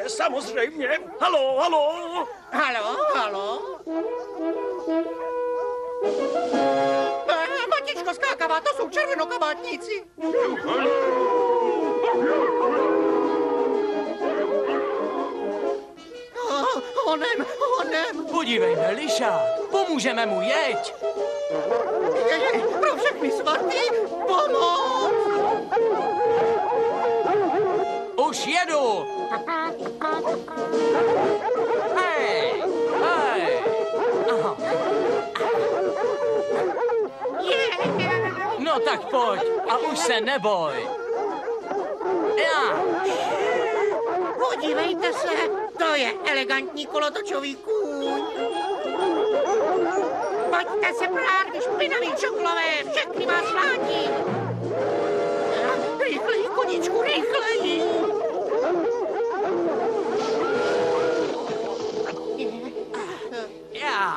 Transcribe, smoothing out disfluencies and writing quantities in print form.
Samozřejmě, samozřejmě. Haló, haló. Haló, haló. Matičko skákavá, to jsou červenokabátníci. Honem. Podívejme, lišák, pomůžeme mu, jeď. Pro všechny svatý, pomoc! Už jedu. Hej, hej. Aha. No tak pojď a už se neboj. Já. Podívejte se, to je elegantní kolotočový kůň. Pojďte se prát, vy špinavý čokulové, všechny vás vládí. Rychleji, koníčku, rychleji. Já.